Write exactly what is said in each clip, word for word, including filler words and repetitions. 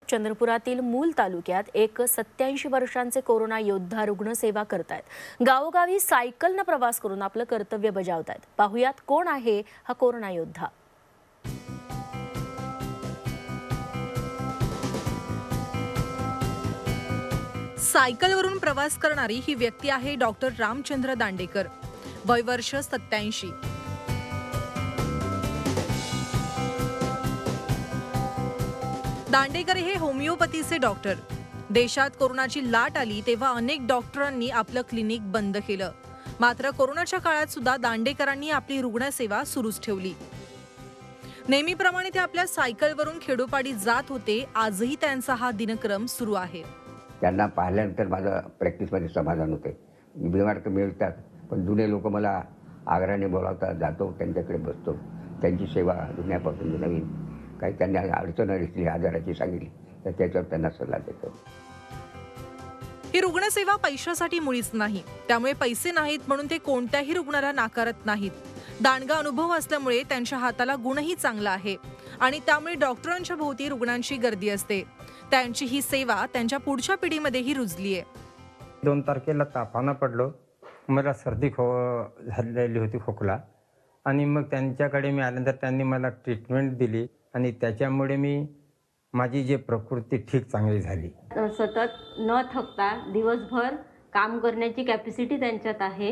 चंद्रपुरातील मूल तालुक्यात एक सत्याऐंशी वर्षांचे कोरोना योद्धा रुग्ण सेवा करतायत। गावोगावी सायकलने प्रवास करून आपलं कर्तव्य बजावतायत। पाहुयात कोण आहे हा कोरोना योद्धा। सायकलवरून प्रवास करणारी ही व्यक्ती आहे डॉक्टर रामचंद्र दांडेकर, वय वर्ष सत्याऐंशी। दांडेकर हे होमिओपॅथीचे डॉक्टर। देशात कोरोनाची लाट आली तेव्हा अनेक डॉक्टरांनी आपलं क्लिनिक बंद केलं, मात्र कोरोनाच्या काळात सुद्धा दांडेकरांनी आपली रुग्णसेवा सुरूच ठेवली। नेहमीप्रमाणे ते आपल्या सायकलवरून खेडोपाडी जात होते। आजही त्यांचा हा दिनक्रम सुरू आहे। त्यांना पाहिल्यानंतर माझं प्रॅक्टिसमध्ये समाधान होते। बिमार तर मिळतात, पण जुने लोक मला आग्रहाने बोलावतात, जातो त्यांच्याकडे बसतो, त्यांची सेवा जुन्यापासून नवीन काही त्यांनी अडचण दिसली आजाराची सांगितली तर त्याच्यावर त्यांना सल्ला देतो। ही रुग्णसेवा पैशासाठी मुळीच नाही, त्यामुळे पैसे नाहीत म्हणून ते कोणत्याही रुग्णाला नाकारत नाहीत। दांडगा अनुभव असल्यामुळे त्यांच्या हाताला गुणही चांगला आहे आणि त्यामुळे डॉक्टरांच्या भोवती रुग्णांची गर्दी असते। त्यांची ही सेवा त्यांच्या पुढच्या पिढीमध्येही रुजली आहे। दोन तारखेला तापानं पडलो, मला सर्दी खो झालेली होती, खोकला, आणि मग त्यांच्याकडे मी आल्यानंतर त्यांनी मला ट्रीटमेंट दिली आणि त्याच्यामुळे मी माझी जी प्रकृती ठीक चांगली झाली। सतत न थकता दिवसभर काम करण्याची कॅपॅसिटी त्यांच्यात आहे।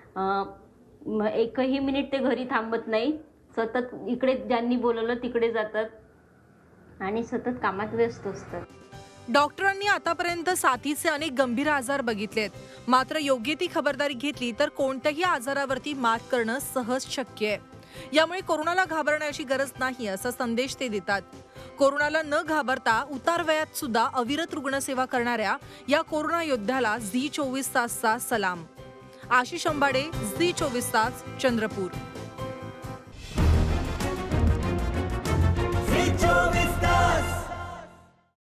एकही मिनिट ते घरी थांबत नाही, सतत इकडे ज्यांनी बोलवलं तिकडे जातात आणि सतत कामात व्यस्त असतात। डॉक्टरांनी आतापर्यंत साथीचे अनेक गंभीर आजार बघितलेत, मात्र योग्य ती खबरदारी घेतली तर कोणत्याही आजारावरती मात करणं सहज शक्य आहे। यामुळे कोरोनाला घाबरण्याची गरज नाही असा संदेश ते देतात। कोरोनाला न घाबरता उतार वयात सुद्धा अविरत रुग्णसेवा करणाऱ्या या कोरोना योद्ध्याला झी चोवीस तासचा सलाम। आशिष अंबाडे, झी चोवीस तास, चंद्रपूर।